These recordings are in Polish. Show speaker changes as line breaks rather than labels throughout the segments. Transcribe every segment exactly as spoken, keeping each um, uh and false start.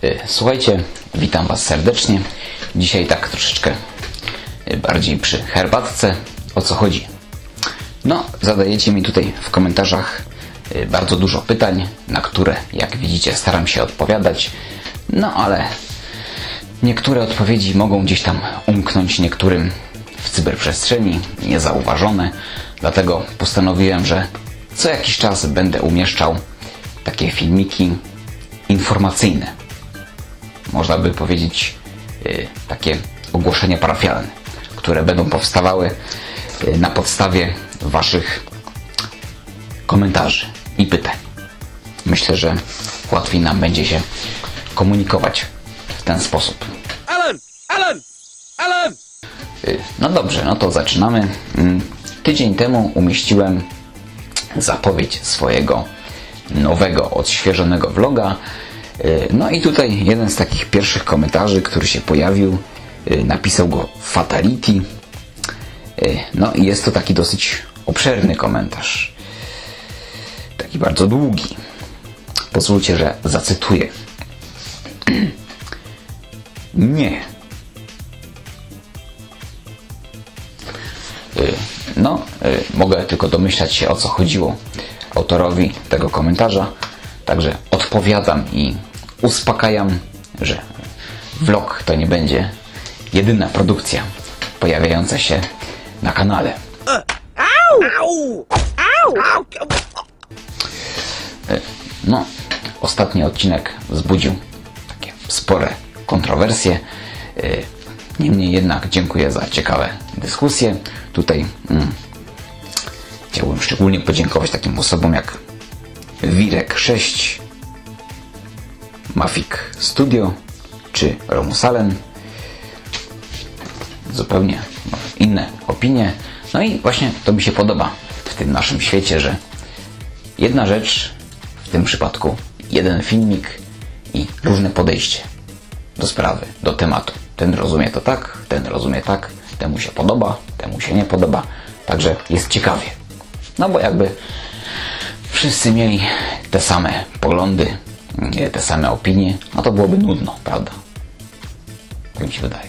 Słuchajcie, witam Was serdecznie. Dzisiaj tak troszeczkę bardziej przy herbatce. O co chodzi? No, zadajecie mi tutaj w komentarzach bardzo dużo pytań, na które, jak widzicie, staram się odpowiadać. No, ale niektóre odpowiedzi mogą gdzieś tam umknąć niektórym w cyberprzestrzeni, niezauważone. Dlatego postanowiłem, że co jakiś czas będę umieszczał takie filmiki informacyjne. Można by powiedzieć yy, takie ogłoszenia parafialne, które będą powstawały yy, na podstawie Waszych komentarzy i pytań. Myślę, że łatwiej nam będzie się komunikować w ten sposób.
Alan! Alan! Alan!
Yy, no dobrze, no to zaczynamy. Yy, tydzień temu umieściłem zapowiedź swojego nowego, odświeżonego vloga. No i tutaj jeden z takich pierwszych komentarzy, który się pojawił, napisał go Fatality. No i jest to taki dosyć obszerny komentarz. Taki bardzo długi. Pozwólcie, że zacytuję. Nie. No, mogę tylko domyślać się, o co chodziło autorowi tego komentarza. Także odpowiadam i uspokajam, że vlog to nie będzie jedyna produkcja pojawiająca się na kanale. No, ostatni odcinek wzbudził takie spore kontrowersje. Niemniej jednak dziękuję za ciekawe dyskusje. Tutaj mm, chciałbym szczególnie podziękować takim osobom jak Wirek sześć, Mavic Studio czy Romusalen. Zupełnie inne opinie. No i właśnie to mi się podoba w tym naszym świecie, że jedna rzecz, w tym przypadku jeden filmik i różne podejście do sprawy, do tematu. Ten rozumie to tak, ten rozumie tak, temu się podoba, temu się nie podoba. Także jest ciekawie. No bo jakby wszyscy mieli te same poglądy, te same opinie, no to byłoby nudno, prawda? Tak mi się wydaje.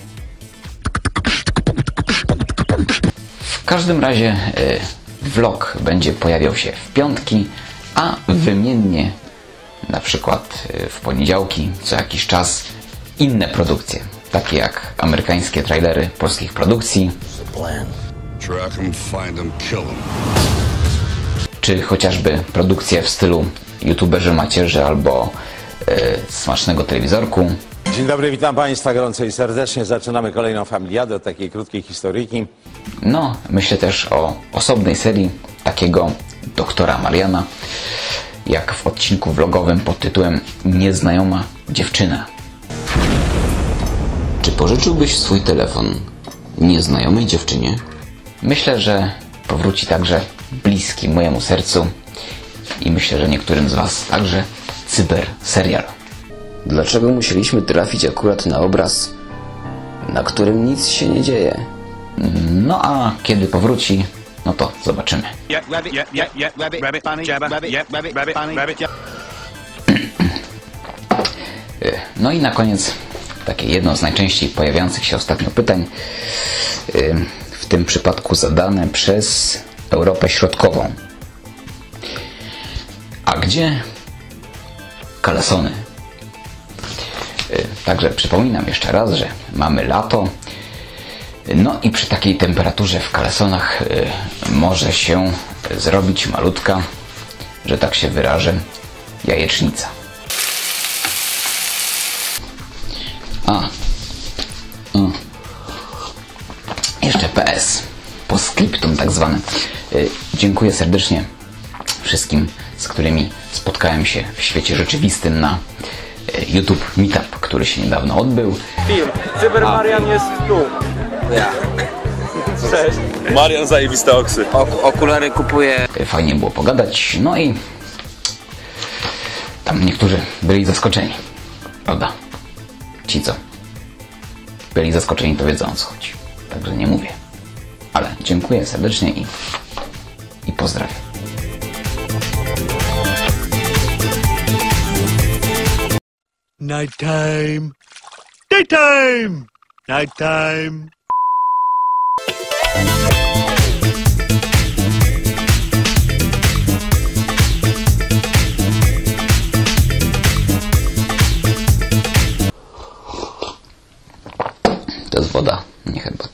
W każdym razie y, vlog będzie pojawiał się w piątki, a wymiennie na przykład y, w poniedziałki co jakiś czas inne produkcje, takie jak amerykańskie trailery polskich produkcji, czy chociażby produkcje w stylu YouTuberzy macierzy albo yy, smacznego telewizorku.
Dzień dobry, witam Państwa gorąco i serdecznie. Zaczynamy kolejną familiadę od takiej krótkiej historyjki.
No, myślę też o osobnej serii takiego doktora Mariana, jak w odcinku vlogowym pod tytułem Nieznajoma dziewczyna. Czy pożyczyłbyś swój telefon nieznajomej dziewczynie? Myślę, że powróci także bliski mojemu sercu i myślę, że niektórym z Was także cyber serial.
Dlaczego musieliśmy trafić akurat na obraz, na którym nic się nie dzieje?
No a kiedy powróci, no to zobaczymy. No i na koniec takie jedno z najczęściej pojawiających się ostatnio pytań, w tym przypadku zadane przez Europę Środkową. A gdzie kalesony? Także przypominam jeszcze raz, że mamy lato. No i przy takiej temperaturze w kalesonach może się zrobić malutka, że tak się wyrażę, jajecznica. A, o. Jeszcze P S, postscriptum tak zwane. Dziękuję serdecznie wszystkim, z którymi spotkałem się w świecie rzeczywistym na YouTube Meetup, który się niedawno odbył.
Film. Cyber Marian jest tu.
Ja.
Cześć. Marian zajebiste oksy.
O, okulary kupuję.
Fajnie było pogadać, no i tam niektórzy byli zaskoczeni, prawda? Ci co byli zaskoczeni, to wiedzą, o co chodzi. Także nie mówię. Ale dziękuję serdecznie i, i pozdrawiam.
Nighttime. Daytime. Nighttime.
To jest woda, nie herbata.